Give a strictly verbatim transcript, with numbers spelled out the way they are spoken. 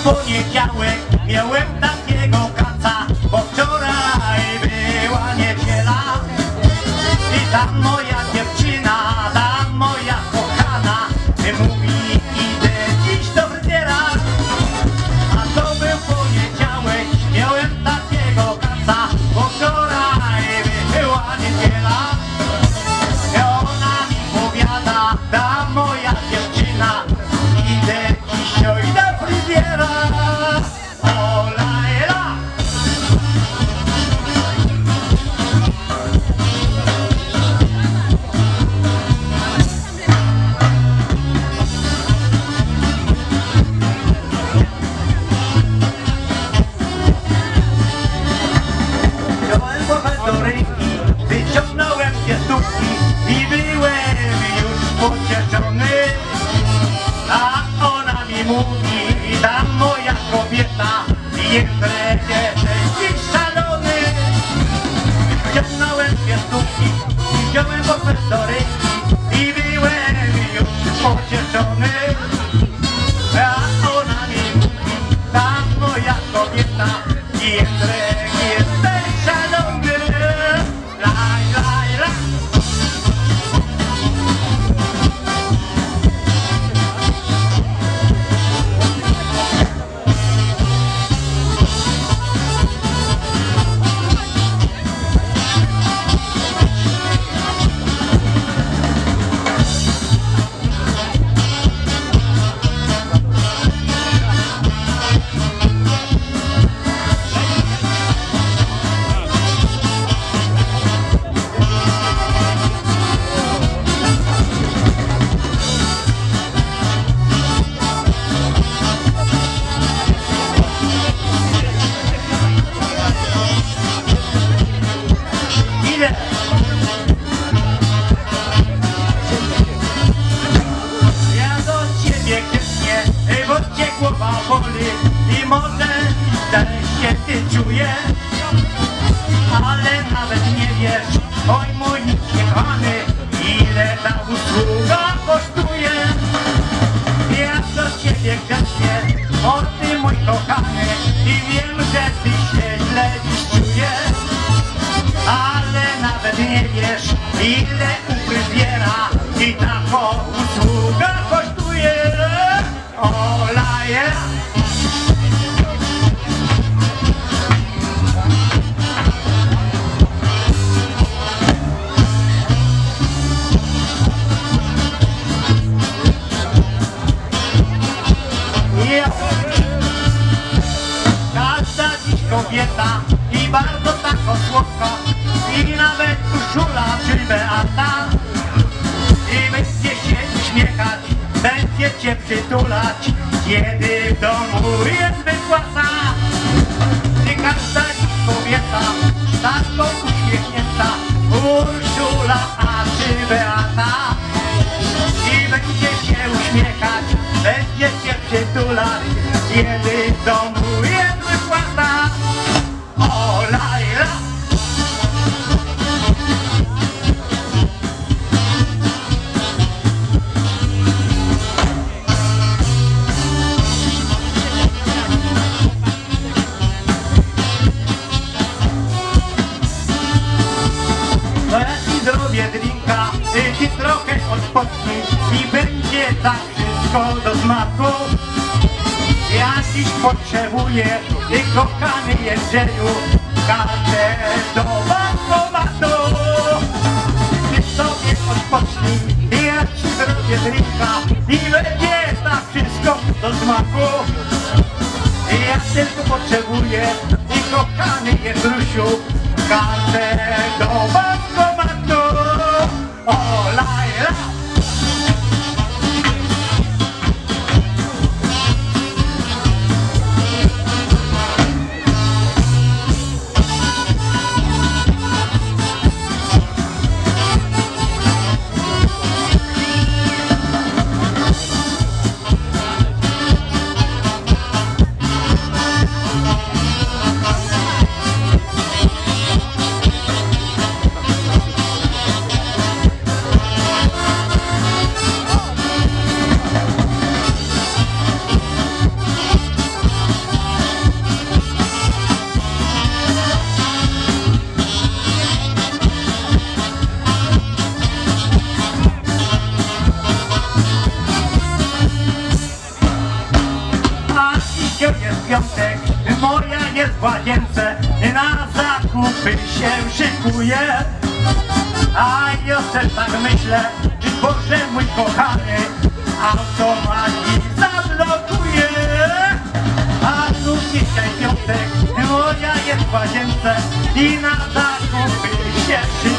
poniedziałek miałem takiego kaca, bo wczoraj była niedziela i tam moja dziewczyna, tam moja kochana mówi, idę dziś do fryzjera. A to był poniedziałek, miałem takiego kaca, bo wczoraj była niedziela. I ona mi powiada, ta moja dziewczyna, idę dzisiaj do fryzjera. Wyciągnąłem dwie stówki i byłem już pocieszony. A ona mi mówi, ta moja kobieta, jesteś dziś szalony. Wyciągnąłem dwie stówki i wziąłem portfel do ręki i byłem już pocieszony. A ona mi mówi, ta moja kobieta, jesteś, jesteś szalony. Ja do ciebie grzecznie, bo cię głowa boli i może źle się ty czuje, ale nawet nie wiesz, oj mój niekochany, ile ta usługa kosztuje. Ja do ciebie grzecznie, o ty mój kochany, i wiem, że ty się źle dziś czujesz, ale nawet nie wiesz, ile u fryzjera i taka usługa kosztuje. Olaje! Każda dziś kobieta i bardzo taka słodka, i nawet Urszula czy Beata, i będzie się uśmiechać, będzie cię przytulać, kiedy w domu jest wypłata. I każda dziś kobieta, taką uśmiechnięta, Urszula a czy Beata, i będzie się uśmiechać, będzie cię przytulać, kiedy w domu jest wypłata. Olajla! No ja ci zrobię drinka, ty ci trochę odpocznij i będzie tak wszystko do smaku. Ja dziś potrzebuję, ty kochany Jędrzeju, kartę do bankomatu. Ty sobie odpocznij, ja ci zrobię drinka i będzie tak wszystko do smaku. Ja tylko potrzebuję, ty kochany Jędrusiu, kartę do bankomatu. Olajla! jutro jest piątek, moja jest w łazience, na zakupy się szykuje. A ja też tak myślę, Boże mój kochany, automatik zablokuje. A tu dzisiaj piątek, moja jest w łazience i na zakupy się szykuje.